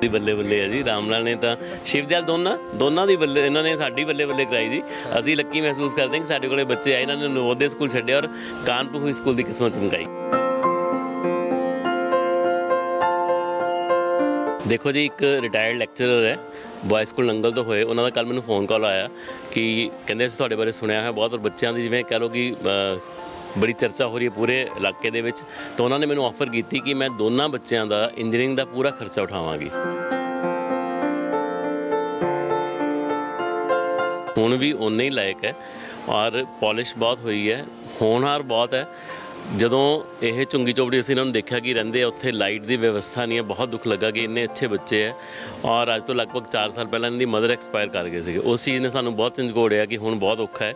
ਬੱਲੇ ਬੱਲੇ ਹੈ ਜੀ। ਰਾਮ ਲਾਲ ਨੇ ਤਾਂ ਸ਼ਿਵਦਿਆਲ ਦੋਨਾਂ ਦੀ ਬੱਲੇ, ਇਹਨਾਂ ਨੇ ਸਾਡੀ ਬੱਲੇ ਬੱਲੇ ਕਰਾਈ ਜੀ। ਅਸੀਂ ਲੱਕੀ ਮਹਿਸੂਸ ਕਰਦੇ ਕਿ ਸਾਡੇ ਕੋਲੇ ਬੱਚੇ ਆਏ, ਇਹਨਾਂ ਨੇ ਨਵੋਦਿਆ ਸਕੂਲ ਛੱਡਿਆ ਔਰ ਕਾਨਪੁਰ ਸਕੂਲ ਦੀ ਕਿਸਮਤ ਚਮਕਾਈ। ਦੇਖੋ ਜੀ, ਇੱਕ ਰਿਟਾਇਰਡ ਲੈਕਚਰਰ ਹੈ, ਬॉयज़ ਸਕੂਲ ਨੰਗਲ ਤੋਂ ਹੋਏ। ਉਹਨਾਂ ਦਾ ਕੱਲ੍ਹ ਮੈਨੂੰ फ़ੋਨ ਕਾਲ ਆਇਆ ਕਿ ਕਹਿੰਦੇ ਅਸੀਂ ਤੁਹਾਡੇ ਬਾਰੇ ਸੁਣਿਆ ਹੈ ਬਹੁਤ, ਔਰ ਬੱਚਿਆਂ ਦੀ ਜਿਵੇਂ ਕਹਿ ਲਓ ਕਿ ਬੜੀ ਚਰਚਾ ਹੋ ਰਹੀ ਹੈ ਪੂਰੇ ਇਲਾਕੇ ਦੇ ਵਿੱਚ। ਤਾਂ ਉਹਨਾਂ ਨੇ ਮੈਨੂੰ ਆਫਰ ਕੀਤੀ ਕਿ ਮੈਂ ਦੋਨਾਂ ਬੱਚਿਆਂ ਦਾ ਇੰਜੀਨੀਅਰਿੰਗ ਦਾ ਪੂਰਾ ਖਰਚਾ ਉਠਾਵਾਂਗੀ। ਹੁਣ ਵੀ ਓਨੇ ਹੀ ਲਾਇਕ ਹੈ ਔਰ ਪੋਲਿਸ਼ ਬਹੁਤ ਹੋਈ ਹੈ, ਹੋਣਹਾਰ ਬਹੁਤ ਹੈ। ਜਦੋਂ ਇਹ ਝੁੰਗੀ ਚੌਪੜੀ ਅਸੀਂ ਇਹਨਾਂ ਨੂੰ ਦੇਖਿਆ ਕਿ ਰਹਿੰਦੇ ਆ ਉੱਥੇ, ਲਾਈਟ ਦੀ ਵਿਵਸਥਾ ਨਹੀਂ ਹੈ, ਬਹੁਤ ਦੁੱਖ ਲੱਗਾ ਕਿ ਇੰਨੇ ਅੱਛੇ ਬੱਚੇ ਹੈ। ਔਰ ਅੱਜ ਤੋਂ ਲਗਭਗ 4 ਸਾਲ ਪਹਿਲਾਂ ਇਹਨਾਂ ਦੀ ਮਦਰ ਐਕਸਪਾਇਰ ਕਰ ਗਏ ਸੀਗੇ। ਉਸ ਚੀਜ਼ ਨੇ ਸਾਨੂੰ ਬਹੁਤ ਝੰਜੋੜਿਆ ਕਿ ਹੁਣ ਬਹੁਤ ਔਖਾ ਹੈ।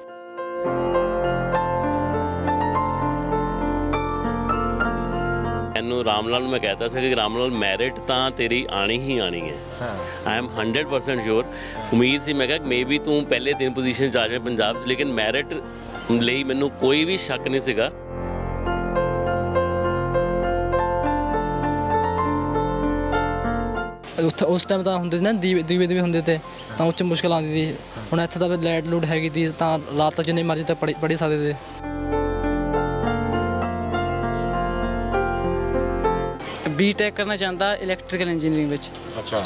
ਮੈਨੂੰ ਰਾਮ ਲਾਲ ਨੂੰ ਮੈਂ ਕਹਿਤਾ ਸੀ ਕਿ ਰਾਮ ਲਾਲ ਮੈਰਿਟ ਤਾਂ ਤੇਰੀ ਆਣੀ ਹੀ ਆਣੀ ਹੈ। I am 100% sure. ਉਮੀਦ ਸੀ, ਮੈਂ ਕਿਹਾ ਮੇ ਬੀ ਤੂੰ ਪਹਿਲੇ 3 ਪੋਜੀਸ਼ਨ 'ਚ ਆ ਜਾਵੇਂ ਪੰਜਾਬ 'ਚ, ਲੇਕਿਨ ਮੈਰਿਟ ਲਈ ਮੈਨੂੰ ਕੋਈ ਵੀ ਸ਼ੱਕ ਨਹੀਂ ਸੀਗਾ। उस टाइम तो होंगे ना दीवे होंगे थे, तो उस मुश्किल आती थी। हम इतने तो लाइट लूट हैगी थी, तो रात तक जिन्नी मर्जी तक पढ़ी सकते थे। बीटेक करना चाहता इलैक्ट्रिकल इंजीनियरिंग विच। अच्छा,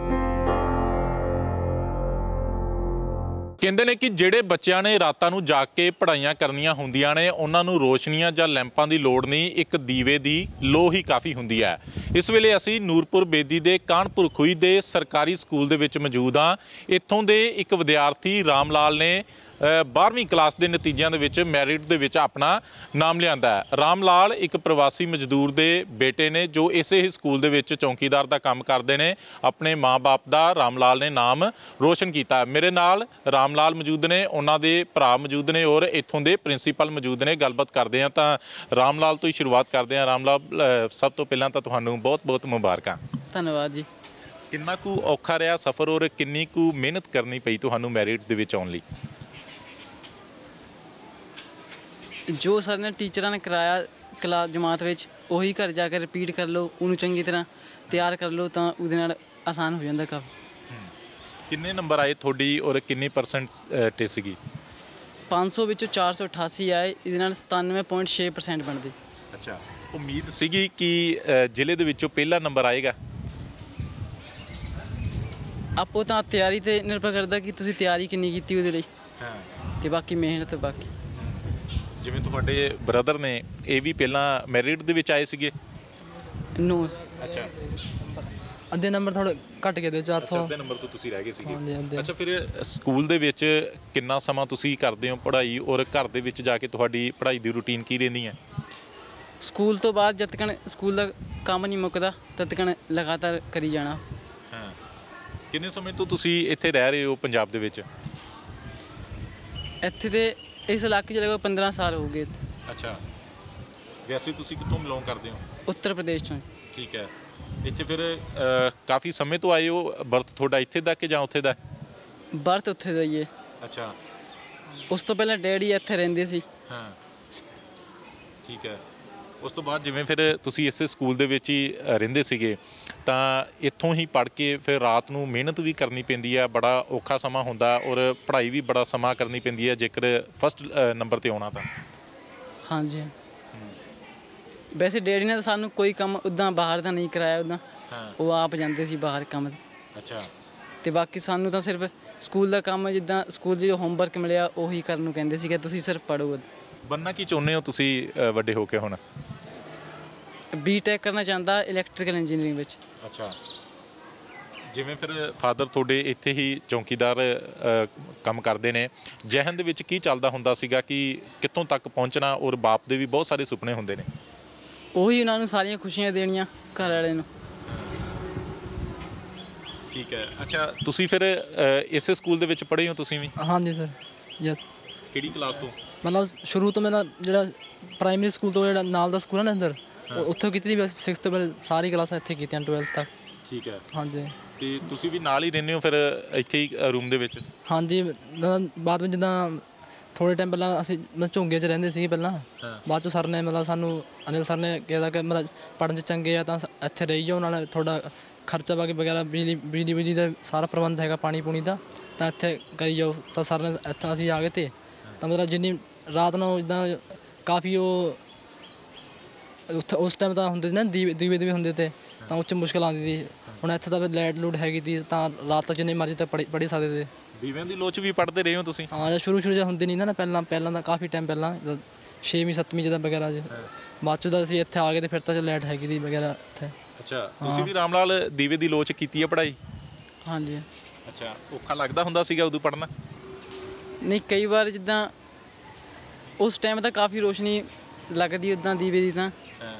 ਕਹਿੰਦੇ ਨੇ ਕਿ ਜਿਹੜੇ ਬੱਚਿਆਂ ਨੇ ਰਾਤਾਂ ਨੂੰ ਜਾਗ ਕੇ ਪੜ੍ਹਾਈਆਂ ਕਰਨੀਆਂ ਹੁੰਦੀਆਂ ਨੇ, ਉਹਨਾਂ ਨੂੰ ਰੋਸ਼ਨੀਆਂ ਜਾਂ ਲੈਂਪਾਂ ਦੀ ਲੋੜ ਨਹੀਂ, ਇੱਕ ਦੀਵੇ ਦੀ ਲੋ ਹੀ ਕਾਫੀ ਹੁੰਦੀ ਹੈ। ਇਸ ਵੇਲੇ ਅਸੀਂ ਨੂਰਪੁਰ ਬੇਦੀ ਦੇ ਕਾਨਪੁਰ ਖੁਈ ਦੇ ਸਰਕਾਰੀ ਸਕੂਲ ਦੇ ਵਿੱਚ ਮੌਜੂਦ ਹਾਂ। ਇੱਥੋਂ ਦੇ ਇੱਕ ਵਿਦਿਆਰਥੀ ਰਾਮ ਲਾਲ ਨੇ 12ਵੀਂ ਕਲਾਸ ਦੇ ਨਤੀਜਿਆਂ ਦੇ ਵਿੱਚ ਮੈਰਿਟ ਦੇ ਵਿੱਚ ਆਪਣਾ ਨਾਮ ਲਿਆਂਦਾ ਹੈ। ਰਾਮ ਲਾਲ ਇੱਕ ਪ੍ਰਵਾਸੀ ਮਜ਼ਦੂਰ ਦੇ ਬੇਟੇ ਨੇ ਜੋ ਇਸੇ ਹੀ ਸਕੂਲ ਦੇ ਵਿੱਚ ਚੌਂਕੀਦਾਰ ਦਾ ਕੰਮ ਕਰਦੇ ਨੇ। ਆਪਣੇ ਮਾਂ-ਬਾਪ ਦਾ ਰਾਮ ਲਾਲ ਨੇ ਨਾਮ ਰੋਸ਼ਨ ਕੀਤਾ। ਮੇਰੇ ਨਾਲ ਰਾਮ ਲਾਲ ਮੌਜੂਦ ਨੇ, ਉਹਨਾਂ ਦੇ ਭਰਾ ਮੌਜੂਦ ਨੇ ਔਰ ਇੱਥੋਂ ਦੇ ਪ੍ਰਿੰਸੀਪਲ ਮੌਜੂਦ ਨੇ। ਗੱਲਬਾਤ ਕਰਦੇ ਹਾਂ। ਤਾਂ ਰਾਮ ਲਾਲ ਤੋਂ ਹੀ ਸ਼ੁਰੂਆਤ ਕਰਦੇ ਹਾਂ। ਰਾਮ ਲਾਲ, ਸਭ ਤੋਂ ਪਹਿਲਾਂ ਤਾਂ ਤੁਹਾਨੂੰ ਬਹੁਤ-ਬਹੁਤ ਮੁਬਾਰਕਾਂ। ਧੰਨਵਾਦ ਜੀ। ਕਿੰਨਾ ਕੁ ਔਖਾ ਰਿਹਾ ਸਫ਼ਰ ਔਰ ਕਿੰਨੀ ਕੁ ਮਿਹਨਤ ਕਰਨੀ ਪਈ ਤੁਹਾਨੂੰ ਮੈਰਿਟ ਦੇ ਵਿੱਚ ਆਉਣ ਲਈ? जो सर ने टीचर ने कराया क्लास जमात में, उही घर जाकर रिपीट कर लो, उन्होंने चंगी तरह तैयार कर लो, तो उहदे नाल आसान हो जाता काफ़ी। किन्ने नंबर आए थोड़ी और किन्नी परसेंट सीगी? 500 विचों 488 आए, इहदे नाल 97.6% बनदी। अच्छा, उम्मीद सीगी कि जिले दे विचों पहला नंबर आएगा? आपो तां तैयारी ते निर्भर करदा कि तुसीं तैयारी किन्नी कीती उहदे लई, ते बाकी मेहनत बाकी। ਜਿਵੇਂ ਤੁਹਾਡੇ ਬ੍ਰਦਰ ਨੇ, ਇਹ ਵੀ ਪਹਿਲਾਂ ਮੈਰਿਟ ਦੇ ਵਿੱਚ ਆਏ ਸੀਗੇ? नो। ਅੱਛਾ, ਅੱਧੇ ਨੰਬਰ ਥੋੜੇ ਘਟ ਗਏ ਤੇ 400 ਅੱਧੇ ਨੰਬਰ ਤੋਂ ਤੁਸੀਂ ਰਹਿ ਗਏ ਸੀਗੇ। ਹਾਂਜੀ, ਅੱਧੇ। ਅੱਛਾ, ਫਿਰ ਸਕੂਲ ਦੇ ਵਿੱਚ ਕਿੰਨਾ ਸਮਾਂ ਤੁਸੀਂ ਕਰਦੇ ਹੋ ਪੜ੍ਹਾਈ, ਔਰ ਘਰ ਦੇ ਵਿੱਚ ਜਾ ਕੇ ਤੁਹਾਡੀ ਪੜ੍ਹਾਈ ਦੀ ਰੂਟੀਨ ਕੀ ਰਹਿੰਦੀ ਹੈ? ਸਕੂਲ ਤੋਂ ਬਾਅਦ ਜਦ ਤੱਕ ਸਕੂਲ ਦਾ ਕੰਮ ਨਹੀਂ ਮੁੱਕਦਾ ਤਦ ਤੱਕ ਲਗਾਤਾਰ ਕਰੀ ਜਾਣਾ। ਹਾਂ, ਕਿੰਨੇ ਸਮੇਂ ਤੋਂ ਤੁਸੀਂ ਇੱਥੇ ਰਹਿ ਰਹੇ ਹੋ ਪੰਜਾਬ ਦੇ ਵਿੱਚ? ਇੱਥੇ ਤੇ ਇਸ ਇਲਾਕੇ 'ਚ ਲਗਭਗ 15 ਸਾਲ ਹੋ ਗਏ। ਅੱਛਾ, ਵੈਸੇ ਤੁਸੀਂ ਕਿੱਥੋਂ ਬਿਲੋਂਗ ਕਰਦੇ ਹੋ? ਉੱਤਰ ਪ੍ਰਦੇਸ਼ ਤੋਂ। ਠੀਕ ਹੈ। ਇੱਥੇ ਫਿਰ ਕਾਫੀ ਸਮੇਂ ਤੋਂ ਆਏ ਹੋ? ਬਰਥ ਤੁਹਾਡਾ ਇੱਥੇ ਦਾ ਕਿ ਜਾਂ ਉੱਥੇ ਦਾ? ਬਰਥ ਉੱਥੇ ਦਾ ਹੀ ਹੈ। ਅੱਛਾ, ਉਸ ਤੋਂ ਪਹਿਲਾਂ ਡੈਡੀ ਇੱਥੇ ਰਹਿੰਦੇ ਸੀ। ਹਾਂ, ਠੀਕ ਹੈ। ਉਸ ਤੋਂ ਬਾਅਦ ਜਿਵੇਂ ਫਿਰ ਤੁਸੀਂ ਇਸੇ ਸਕੂਲ ਦੇ ਵਿੱਚ ਹੀ ਰਹਿੰਦੇ ਸੀਗੇ, ਤਾਂ ਇੱਥੋਂ ਹੀ ਪੜ੍ਹ ਕੇ ਫਿਰ ਰਾਤ ਨੂੰ ਮਿਹਨਤ ਵੀ ਕਰਨੀ ਪੈਂਦੀ ਹੈ, ਬੜਾ ਔਖਾ ਸਮਾਂ ਹੁੰਦਾ ਔਰ ਪੜ੍ਹਾਈ ਵੀ ਬੜਾ ਸਮਾਂ ਕਰਨੀ ਪੈਂਦੀ ਹੈ ਜੇਕਰ ਫਸਟ ਨੰਬਰ 'ਤੇ ਆਉਣਾ ਤਾਂ। ਹਾਂਜੀ, ਵੈਸੇ ਡੈਡੀ ਨੇ ਤਾਂ ਸਾਨੂੰ ਕੋਈ ਕੰਮ ਉੱਦਾਂ ਬਾਹਰ ਦਾ ਨਹੀਂ ਕਰਾਇਆ, ਉੱਦਾਂ ਉਹ ਆਪ ਜਾਂਦੇ ਸੀ ਬਾਹਰ ਕੰਮ। ਅੱਛਾ, ਅਤੇ ਬਾਕੀ ਸਾਨੂੰ ਤਾਂ ਸਿਰਫ ਸਕੂਲ ਦਾ ਕੰਮ, ਜਿੱਦਾਂ ਸਕੂਲ 'ਚ ਜੋ ਹੋਮਵਰਕ ਮਿਲਿਆ ਉਹੀ ਕਰਨ ਨੂੰ ਕਹਿੰਦੇ ਸੀਗੇ, ਤੁਸੀਂ ਸਿਰਫ ਪੜ੍ਹੋ। ਬਣਨਾ ਕੀ ਚਾਹੁੰਦੇ ਹੋ ਤੁਸੀਂ ਵੱਡੇ ਹੋ ਕੇ ਹੁਣ? बीटेक करना चाहता इलैक्ट्रिकल इंजीनियरिंग विच। अच्छा, ਜਿਵੇਂ ਫਿਰ ਫਾਦਰ ਤੁਹਾਡੇ ਇੱਥੇ ਹੀ ਚੌਂਕੀਦਾਰ ਕੰਮ ਕਰਦੇ ਨੇ, ਜਹਨ ਦੇ ਵਿੱਚ ਕੀ ਚੱਲਦਾ ਹੁੰਦਾ ਸੀਗਾ ਕਿ ਕਿੱਥੋਂ ਤੱਕ ਪਹੁੰਚਣਾ, ਔਰ ਬਾਪ ਦੇ ਵੀ ਬਹੁਤ ਸਾਰੇ ਸੁਪਨੇ ਹੁੰਦੇ ਨੇ? ਉਹੀ ਉਹਨਾਂ ਨੂੰ ਸਾਰੀਆਂ ਖੁਸ਼ੀਆਂ ਦੇਣੀਆਂ ਘਰ ਵਾਲੇ ਨੂੰ। ਠੀਕ ਹੈ। ਅੱਛਾ, ਤੁਸੀਂ ਫਿਰ ਇਸੇ ਸਕੂਲ ਦੇ ਵਿੱਚ ਪੜ੍ਹੇ ਹੋ ਤੁਸੀਂ ਵੀ? ਹਾਂਜੀ ਸਰ, ਯੈਸ। ਕਿਹੜੀ ਕਲਾਸ ਤੋਂ? ਮਤਲਬ ਸ਼ੁਰੂ ਤੋਂ ਮੇਰਾ ਜਿਹੜਾ ਪ੍ਰਾਇਮਰੀ ਸਕੂਲ ਤੋਂ ਜਿਹੜਾ ਨਾਲ ਦਾ ਸਕੂਲ ਹੈ ਨਾ ਅੰਦਰ, ਉੱਥੋਂ ਕੀਤੀ ਸੀ 6th ਤੋਂ ਸਾਰੀ ਕਲਾਸਾਂ ਇੱਥੇ ਕੀਤੀਆਂ 12th ਤੱਕ। ਠੀਕ ਹੈ। ਹਾਂਜੀ, ਤੇ ਤੁਸੀਂ ਵੀ ਨਾਲ ਹੀ ਰਹਿੰਦੇ ਹੋ ਫਿਰ ਇੱਥੇ ਹੀ ਰੂਮ ਦੇ ਵਿੱਚ? ਹਾਂਜੀ, ਬਾਅਦ ਵਿੱਚ ਜਿੱਦਾਂ ਥੋੜ੍ਹੇ ਟਾਈਮ ਪਹਿਲਾਂ ਅਸੀਂ ਮਤਲਬ ਝੁੰਗੇ 'ਚ ਰਹਿੰਦੇ ਸੀ ਪਹਿਲਾਂ। ਬਾਅਦ 'ਚ ਸਰ ਨੇ ਮਤਲਬ ਸਾਨੂੰ, ਅਨਿਲ ਸਰ ਨੇ ਕਿਹਾ ਕਿ ਮਤਲਬ ਪੜ੍ਹਨ 'ਚ ਚੰਗੇ ਆ ਤਾਂ ਇੱਥੇ ਰਹੀ ਜਾਓ, ਨਾਲ ਥੋੜ੍ਹਾ ਖਰਚਾ ਬਾਕੀ ਵਗੈਰਾ ਬਿਜਲੀ ਦਾ ਸਾਰਾ ਪ੍ਰਬੰਧ ਹੈਗਾ, ਪਾਣੀ ਪੂਣੀ ਦਾ, ਤਾਂ ਇੱਥੇ ਕਰੀ ਜਾਓ। ਤਾਂ ਸਰ ਨੇ ਇੱਥੇ ਅਸੀਂ ਆ ਗਏ ਤੇ ਤਾਂ ਮਤਲਬ ਜਿੰਨੀ ਰਾਤ ਨੂੰ ਜਿੱਦਾਂ ਕਾਫੀ ਉਹ ਉੱਥੇ ਉਸ ਟਾਈਮ ਤਾਂ ਹੁੰਦੇ ਸੀ ਨਾ ਦੀਵੇ ਹੁੰਦੇ ਤੇ, ਤਾਂ ਉਸ 'ਚ ਮੁਸ਼ਕਿਲ ਆਉਂਦੀ ਸੀ। ਹੁਣ ਇੱਥੇ ਤਾਂ ਲਾਈਟ ਲੂਟ ਹੈਗੀ ਤੀ, ਤਾਂ ਰਾਤ ਤੱਕ ਜਿੰਨੇ ਮਰਜ਼ੀ ਤੱਕ ਪੜ੍ਹ ਸਕਦੇ ਤੇ। ਦੀਵਿਆਂ ਦੀ ਲੋਚ ਵੀ ਪੜ੍ਹਦੇ ਰਹੇ ਹੋ ਤੁਸੀਂ? ਹਾਂ, ਸ਼ੁਰੂ ਜਿਹਾ ਹੁੰਦੇ ਨਹੀਂ ਨਾ ਪਹਿਲਾਂ ਤਾਂ ਕਾਫੀ ਟਾਈਮ ਪਹਿਲਾਂ 6ਵੀਂ 7ਵੀਂ ਜਿੱਦਾਂ ਵਗੈਰਾ ਬਾਅਦ 'ਚ ਤਾਂ ਅਸੀਂ ਇੱਥੇ ਆ ਗਏ ਤੇ ਫਿਰ ਤਾਂ ਲਾਈਟ ਹੈਗੀ ਦੀ ਵਗੈਰਾ ਇੱਥੇ। ਅੱਛਾ, ਤੁਸੀਂ ਵੀ ਰਾਮ ਲਾਲ ਦੀਵੇ ਦੀ ਲੋਚ ਕੀਤੀ ਹੈ ਪੜ੍ਹਾਈ? ਹਾਂਜੀ। ਅੱਛਾ, ਔਖਾ ਲੱਗਦਾ ਹੁੰਦਾ ਸੀਗਾ ਉਦੋਂ ਪੜ੍ਹਨਾ? ਨਹੀਂ, ਕਈ ਵਾਰ ਜਿੱਦਾਂ ਉਸ ਟਾਈਮ ਤਾਂ ਕਾਫੀ ਰੋਸ਼ਨੀ ਲੱਗਦੀ ਉੱਦਾਂ ਦੀਵੇ ਦੀ, ਤਾਂ